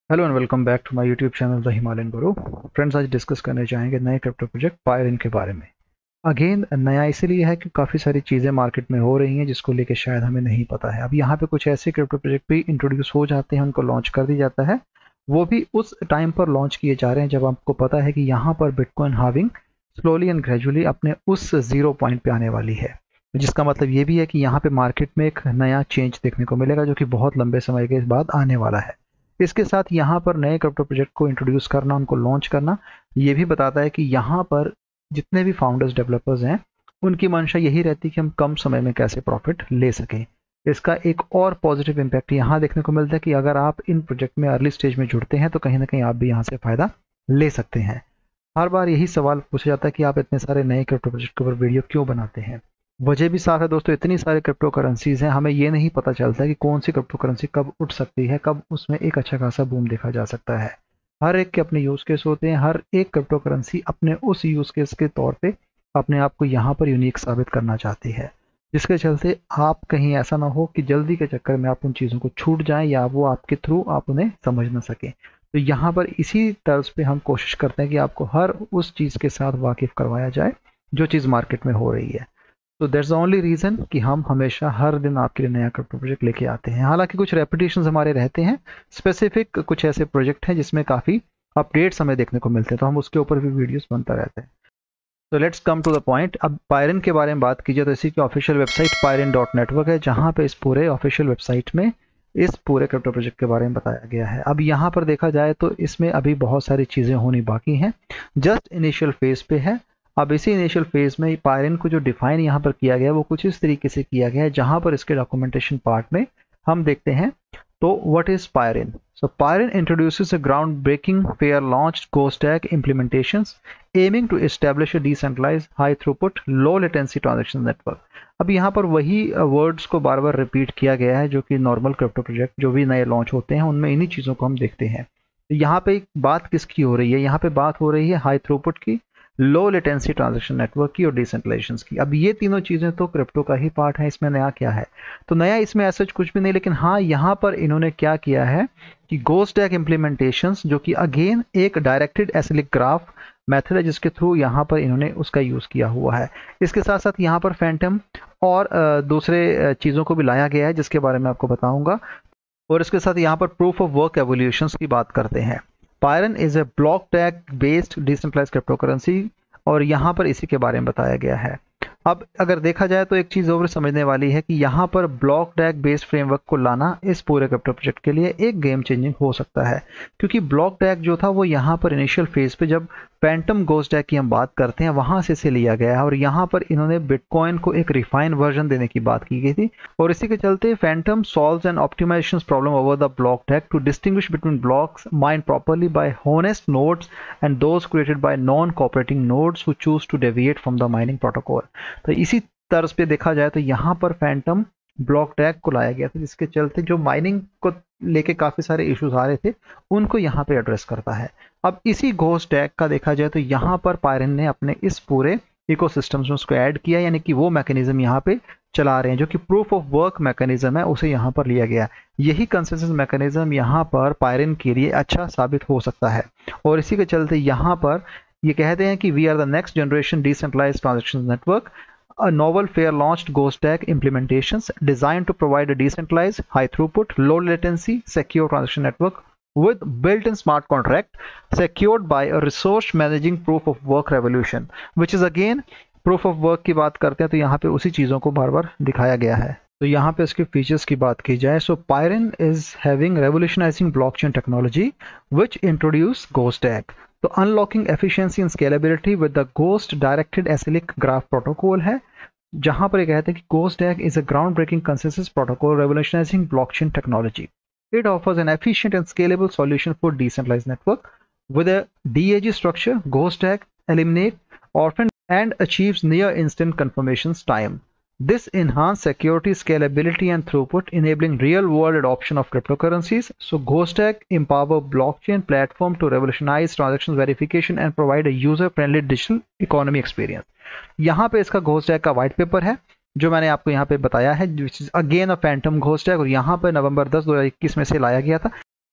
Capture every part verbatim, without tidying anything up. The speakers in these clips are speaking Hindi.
Hello and welcome back to my YouTube channel the Himalayan guru. Friends, आज डिस्कस करने चाहेंगे नए क्रिप्टो प्रोजेक्ट पायरिन के बारे में। अगेन नया इसीलिए है कि काफ़ी सारी चीज़ें मार्केट में हो रही हैं जिसको लेके शायद हमें नहीं पता है। अब यहाँ पे कुछ ऐसे क्रिप्टो प्रोजेक्ट भी इंट्रोड्यूस हो जाते हैं, उनको लॉन्च कर दिया जाता है। वो भी उस टाइम पर लॉन्च किए जा रहे हैं जब आपको पता है कि यहाँ पर bitcoin halving slowly and gradually अपने उस जीरो पॉइंट पे आने वाली है। जिसका मतलब ये भी है कि यहाँ पे मार्केट में एक नया चेंज देखने को मिलेगा जो कि बहुत लंबे समय के बाद आने वाला है। इसके साथ यहाँ पर नए क्रिप्टो प्रोजेक्ट को इंट्रोड्यूस करना, उनको लॉन्च करना, ये भी बताता है कि यहाँ पर जितने भी फाउंडर्स डेवलपर्स हैं उनकी मंशा यही रहती है कि हम कम समय में कैसे प्रॉफिट ले सकें। इसका एक और पॉजिटिव इम्पैक्ट यहाँ देखने को मिलता है कि अगर आप इन प्रोजेक्ट में अर्ली स्टेज में जुड़ते हैं तो कहीं ना कहीं आप भी यहाँ से फ़ायदा ले सकते हैं। हर बार यही सवाल पूछा जाता है कि आप इतने सारे नए क्रिप्टो प्रोजेक्ट के ऊपर वीडियो क्यों बनाते हैं। वजह भी साफ है दोस्तों, इतनी सारी क्रिप्टो करेंसीज हैं, हमें ये नहीं पता चलता कि कौन सी क्रिप्टो करेंसी कब उठ सकती है, कब उसमें एक अच्छा खासा बूम देखा जा सकता है। हर एक के अपने यूज़ केस होते हैं, हर एक क्रिप्टो करेंसी अपने उस यूज़ केस के तौर पे अपने आप को यहाँ पर यूनिक साबित करना चाहती है, जिसके चलते आप कहीं ऐसा ना हो कि जल्दी के चक्कर में आप उन चीज़ों को छूट जाएं या वो आपके थ्रू आप उन्हें समझ ना सकें। तो यहाँ पर इसी तर्ज पे हम कोशिश करते हैं कि आपको हर उस चीज़ के साथ वाकिफ करवाया जाए जो चीज़ मार्केट में हो रही है। तो दैट्स द ओनली रीज़न कि हम हमेशा हर दिन आपके लिए नया क्रिप्टो प्रोजेक्ट लेके आते हैं। हालांकि कुछ रेपिटेशंस हमारे रहते हैं, स्पेसिफिक कुछ ऐसे प्रोजेक्ट हैं जिसमें काफ़ी अपडेट्स हमें देखने को मिलते हैं, तो हम उसके ऊपर भी वीडियोस बनता रहते हैं। तो let's come to the point. अब पायरिन के बारे में बात कीजिए तो इसी की official website Pyrin dot network है, जहाँ पे इस पूरे ऑफिशियल वेबसाइट में इस पूरे क्रिप्टो प्रोजेक्ट के बारे में बताया गया है। अब यहाँ पर देखा जाए तो इसमें अभी बहुत सारी चीज़ें होनी बाकी हैं, जस्ट इनिशियल फेज पे है। अब इसी इनिशियल फेज में पायरिन को जो डिफाइन यहाँ पर किया गया है वो कुछ इस तरीके से किया गया है, जहाँ पर इसके डॉक्यूमेंटेशन पार्ट में हम देखते हैं। तो what is Pyrin? So Pyrin introduces a ground breaking fair launched GoStack implementations aiming to establish a decentralized high throughput low latency transaction network। अब यहाँ पर वही वर्ड्स को बार बार रिपीट किया गया है जो कि नॉर्मल क्रिप्टो प्रोजेक्ट जो भी नए लॉन्च होते हैं उनमें इन्हीं चीज़ों को हम देखते हैं। तो यहाँ पे बात किसकी हो रही है? यहाँ पे बात हो रही है हाई थ्रूपुट की, लो लेटेंसी ट्रांजैक्शन नेटवर्क की और डिसेंट्रलाइजेशन की। अब ये तीनों चीज़ें तो क्रिप्टो का ही पार्ट है, इसमें नया क्या है? तो नया इसमें ऐसा कुछ भी नहीं, लेकिन हाँ यहाँ पर इन्होंने क्या किया है कि GoStack इम्प्लीमेंटेशंस, जो कि अगेन एक डायरेक्टेड एसिलिक ग्राफ मेथड है जिसके थ्रू यहाँ पर इन्होंने उसका यूज़ किया हुआ है। इसके साथ साथ यहाँ पर फैंटम और दूसरे चीज़ों को भी लाया गया है जिसके बारे में आपको बताऊंगा। और इसके साथ यहाँ पर प्रूफ ऑफ वर्क एवोल्यूशंस की बात करते हैं। Pyrin is a block DAG based decentralised cryptocurrency और यहाँ पर इसी के बारे में बताया गया है। अब अगर देखा जाए तो एक चीज़ और समझने वाली है कि यहाँ पर ब्लॉक टैग बेस्ड फ्रेमवर्क को लाना इस पूरे क्रिप्टो प्रोजेक्ट के लिए एक गेम चेंजिंग हो सकता है, क्योंकि ब्लॉक टैग जो था वो यहाँ पर इनिशियल फेज पे जब फैंटम GoStack की हम बात करते हैं वहां से इसे लिया गया है और यहाँ पर इन्होंने बिटकॉइन को एक रिफाइन वर्जन देने की बात की गई थी। और इसी के चलते Phantom solves an optimisation problem over the block DAG to distinguish between blocks mined properly by honest nodes and those created by non cooperating nodes who choose to deviate from the mining protocol. तो इसी तर्ज पे देखा जाए तो यहाँ पर फैंटम ब्लॉक टैग को लाया गया था, जिसके चलते जो माइनिंग को लेके काफ़ी सारे इश्यूज आ रहे थे उनको यहाँ पे एड्रेस करता है। अब इसी GoStack का देखा जाए तो यहाँ पर पायरिन ने अपने इस पूरे इकोसिस्टम्स में उसको ऐड किया, यानी कि वो मैकेनिज्म यहाँ पे चला रहे हैं जो कि प्रूफ ऑफ वर्क मैकेनिज्म है, उसे यहाँ पर लिया गया। यही कंसेंसस मैकेनिज्म यहाँ पर पायरिन के लिए अच्छा साबित हो सकता है और इसी के चलते यहाँ पर ये कहते हैं कि we are the next generation decentralised transaction network, a novel fair launched GoStack implementations designed to provide a decentralized, high throughput, low latency, secure transaction network with built-in smart contract secured by a resource managing proof of work revolution, which is again proof of work की बात करते हैं तो यहाँ पे उसी चीज़ों को बार बार दिखाया गया है। तो यहाँ पे इसके फीचर्स की बात की जाए, so Pyrin is having revolutionising blockchain technology which introduce GoStack। तो unlocking efficiency and scalability with the ghost directed acyclic graph protocol है, जहां पर ये कहते हैं कि GoStack is a ground breaking consensus protocol revolutionising blockchain technology. It offers an efficient and scalable solution for decentralized network. With a D A G structure, GoStack eliminates orphan and achieves near instant confirmations time. This enhances security, scalability, and throughput, enabling real-world adoption of cryptocurrencies. So GoStack empower blockchain platform to revolutionize transaction verification and provide a user-friendly digital economy experience. यहाँ पे इसका GoStack का white paper है जो मैंने आपको यहाँ पे बताया है, which is again a Phantom GoStack, और यहाँ पे नवंबर दस दो हज़ार इक्कीस में से लाया गया था।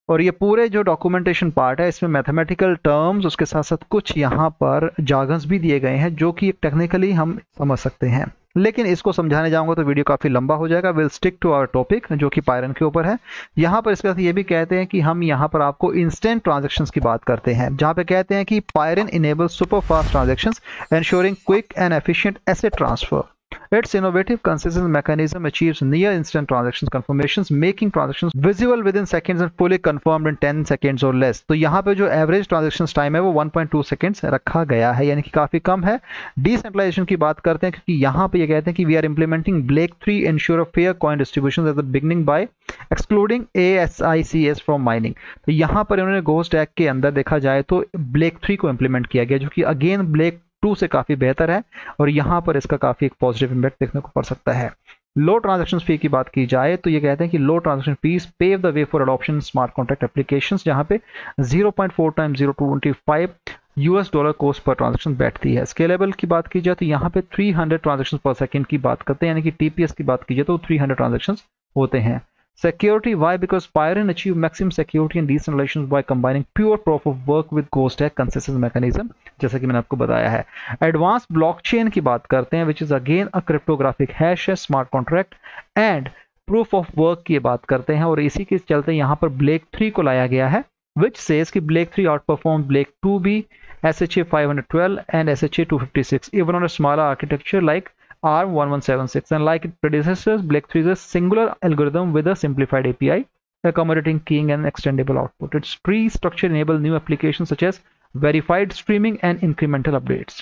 और ये पूरे जो डॉक्यूमेंटेशन पार्ट है इसमें मैथमेटिकल टर्म्स उसके साथ साथ कुछ यहाँ पर जार्गन्स भी दिए गए हैं जो कि टेक्निकली हम समझ सकते हैं, लेकिन इसको समझाने जाऊंगा तो वीडियो काफ़ी लंबा हो जाएगा। Will stick to our topic जो कि पायरन के ऊपर है। यहाँ पर इसके साथ ये भी कहते हैं कि हम यहाँ पर आपको इंस्टेंट ट्रांजेक्शंस की बात करते हैं, जहाँ पे कहते हैं कि Pyrin enable super fast transactions ensuring quick and efficient asset transfer. Its innovative, consistent mechanism achieves near-instant transaction confirmations, making transactions visible within seconds and fully confirmed in ten seconds or less. तो यहाँ पे जो एवरेज ट्रांजेक्शन टाइम है वो one point two सेकेंड्स रखा गया है, यानी कि काफ़ी कम है। डिसेंट्रलाइजेशन की बात करते हैं क्योंकि यहाँ पे ये कहते हैं कि we are implementing Blake three ensure a fair coin distribution at the beginning by excluding A S I C S from mining. तो यहाँ पर इन्होंने घोस्ट एक्ट के अंदर देखा जाए तो ब्लेक थ्री को इम्प्लीमेंट किया गया, जो कि अगेन ब्लेक टू से काफ़ी बेहतर है और यहाँ पर इसका काफ़ी एक पॉजिटिव इम्पैक्ट देखने को पड़ सकता है। लो ट्रांजैक्शन फी की बात की जाए तो ये कहते हैं कि low transaction fees pave the way for adoption smart contract applications, जहाँ पे zero point four times zero two twenty five US dollar cost पर ट्रांजैक्शन बैठती है। स्केलेबल की बात की जाए तो यहाँ पे three hundred transaction per second की बात करते हैं, यानी कि टीपीएस की बात की जाए तो थ्री हंड्रेड ट्रांजैक्शन होते हैं। Security, why? Because Pyron achieve maximum security and decentralization by combining pure proof of work with Ghost Stack consensus mechanism, जैसा कि मैंने आपको बताया है। Advanced blockchain की बात करते हैं, which is again a cryptographic hash है, smart contract and proof of work की बात करते हैं, और इसी के चलते यहाँ पर ब्लेक थ्री को लाया गया है, which says कि Blake three outperformed Blake two भी, S H A five twelve and S H A two fifty-six even on a smaller architecture like ARM eleven seventy-six, and like its predecessors, Blake three is a singular algorithm with a simplified A P I, accommodating keying and extendable output. Its tree structure enables new applications such as verified streaming and incremental updates.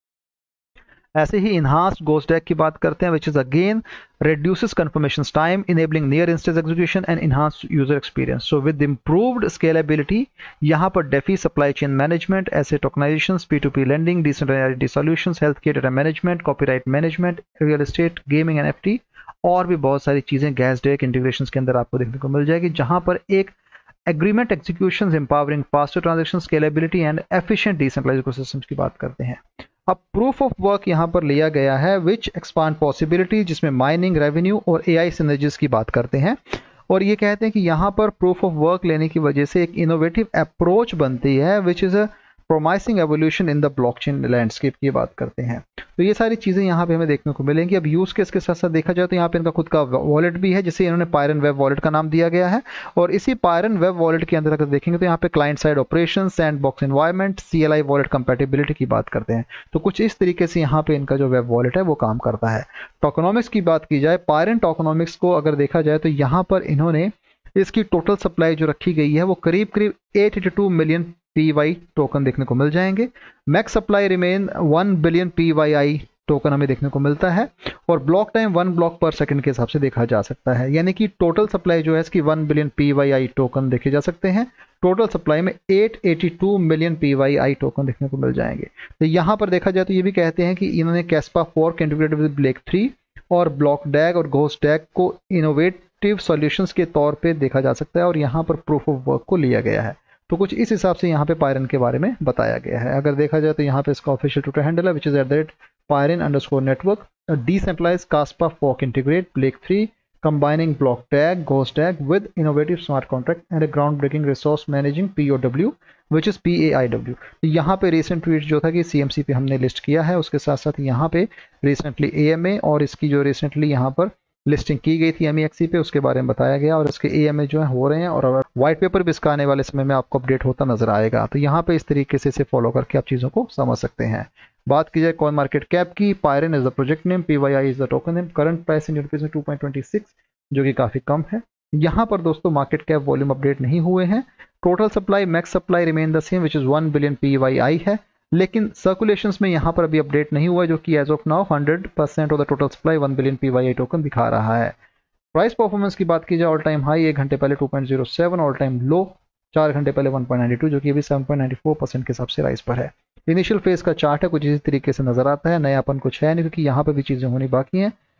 ऐसे ही enhanced Ghost Stack की बात करते हैं, which is again reduces confirmations time, enabling near instant execution and enhanced user experience. So with improved scalability, यहाँ पर DeFi supply chain management, asset tokenizations, P two P lending, decentralized solutions, healthcare data management, copyright management, real estate, gaming, N F T और भी बहुत सारी चीज़ें गैस डेक इंटीग्रेशंस के अंदर आपको देखने को मिल जाएगी, जहाँ पर एक agreement executions empowering faster transaction scalability and efficient decentralised ecosystems की बात करते हैं। अब प्रूफ ऑफ वर्क यहाँ पर लिया गया है विच एक्सपांड पॉसिबिलिटी, जिसमें माइनिंग, रेवेन्यू और एआई सिनर्जीज की बात करते हैं, और ये कहते हैं कि यहाँ पर प्रूफ ऑफ वर्क लेने की वजह से एक इनोवेटिव अप्रोच बनती है which is a promising evolution in the blockchain landscape की बात करते हैं। तो ये सारी चीज़ें यहाँ पे हमें देखने को मिलेंगी। अब यूज़ केस के साथ साथ देखा जाए तो यहाँ पे इनका खुद का वॉलेट भी है, जिसे इन्होंने पायरन वेब वॉलेट का नाम दिया गया है, और इसी पायरन वेब वॉलेट के अंदर अगर देखेंगे तो यहाँ पे client side operation, sandbox environment, CLI wallet compatibility की बात करते हैं। तो कुछ इस तरीके से यहाँ पे इनका जो वेब वॉलेट है वो काम करता है। टोकनोमिक्स की बात की जाए, पायरन टोकनोमिक्स को अगर देखा जाए तो यहाँ पर इन्होंने इसकी टोटल सप्लाई जो रखी गई है वो करीब करीब आठ सौ बयासी मिलियन पी वाई टोकन देखने को मिल जाएंगे। Max supply remain one billion P Y I token हमें देखने को मिलता है, और block time one block per second के हिसाब से देखा जा सकता है, यानी कि टोटल सप्लाई जो है इसकी one billion P Y I token देखे जा सकते हैं। टोटल सप्लाई में आठ सौ बयासी million P Y I token देखने को मिल जाएंगे। तो यहाँ पर देखा जाए तो ये भी कहते हैं कि इन्होंने Kaspa fork integrated with Blake three और ब्लॉक डैग और घोस्ट डैग को इनोवेटिव सॉल्यूशंस के तौर पे देखा जा सकता है, और यहाँ पर प्रूफ ऑफ वर्क को लिया गया है। तो कुछ इस हिसाब से यहाँ पे पायरन के बारे में बताया गया है। अगर देखा जाए तो यहाँ पे इसका ऑफिशियल ट्विटर हैंडल है which is at the rate Pyrin underscore network, decentralized Kaspa fork integrate Blake three combining block tag, ghost tag with innovative smart contract and a groundbreaking resource managing P O W which is P A I W। यहाँ पे रिसेंट ट्वीट जो था कि C M C पे हमने लिस्ट किया है, उसके साथ साथ यहाँ पे रिसेंटली A M A और इसकी जो रिसेंटली यहाँ पर लिस्टिंग की गई थी M E X E पे, उसके बारे में बताया गया, और इसके A M A जो है हो रहे हैं, और व्हाइट पेपर भी इसका आने वाले समय में आपको अपडेट होता नजर आएगा। तो यहाँ पे इस तरीके से इसे फॉलो करके आप चीज़ों को समझ सकते हैं। बात की जाए कॉइन मार्केट कैप की, Pyrin is the project name, P Y I is the token name, current price in rupees में टू पॉइंट टू सिक्स जो कि काफ़ी कम है। यहाँ पर दोस्तों मार्केट कैप वॉल्यूम अपडेट नहीं हुए हैं। Total supply max supply remain the same which is one billion P Y I है, लेकिन सर्कुलेशंस में यहाँ पर अभी अपडेट नहीं हुआ, जो कि as of now hundred percent of the total supply one billion P Y I token दिखा रहा है। प्राइस परफॉर्मेंस की बात की जाए, ऑल टाइम हाई एक घंटे पहले two point zero seven, all time low चार घंटे पहले वन पॉइंट नाइन टू, जो कि अभी seven point nine four percent के हिसाब से राइज पर है। इनिशियल फेज का चार्ट है, कुछ इसी तरीके से नजर आता है, नयापन कुछ है नहीं, क्योंकि यहाँ पर भी चीज़ें होनी बाकी हैं।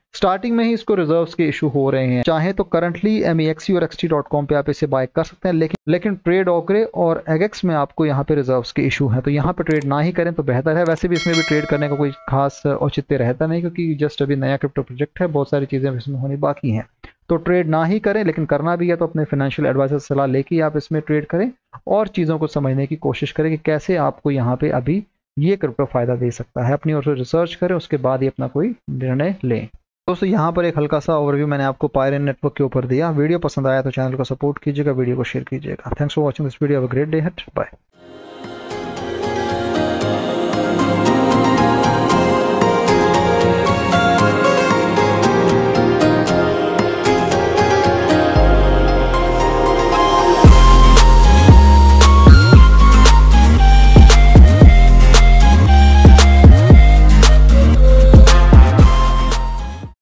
स्टार्टिंग में ही इसको रिजर्व्स के इशू हो रहे हैं। चाहे तो currently M E X C और एक्स टी डॉट कॉम पे आप इसे बाय कर सकते हैं, लेकिन लेकिन ट्रेड ऑकरे और एगेक्स में आपको यहाँ पे रिजर्व्स के इशू हैं, तो यहाँ पे ट्रेड ना ही करें तो बेहतर है। वैसे भी इसमें भी ट्रेड करने का कोई खास औचित्य रहता नहीं, क्योंकि जस्ट अभी नया क्रिप्टो प्रोजेक्ट है, बहुत सारी चीज़ें इसमें होनी बाकी हैं, तो ट्रेड ना ही करें। लेकिन करना भी है तो अपने फाइनेंशियल एडवाइजर से सलाह लेके आप इसमें ट्रेड करें और चीज़ों को समझने की कोशिश करें कि कैसे आपको यहाँ पे अभी ये क्रिप्टो फायदा दे सकता है। अपनी ओर से रिसर्च करें, उसके बाद ही अपना कोई निर्णय लें। दोस्तों यहाँ पर एक हल्का सा ओवरव्यू मैंने आपको पायरेन नेटवर्क के ऊपर दिया। वीडियो पसंद आया तो चैनल को सपोर्ट कीजिएगा, वीडियो को शेयर कीजिएगा। Thanks for watching this video. Have a great day. Bye.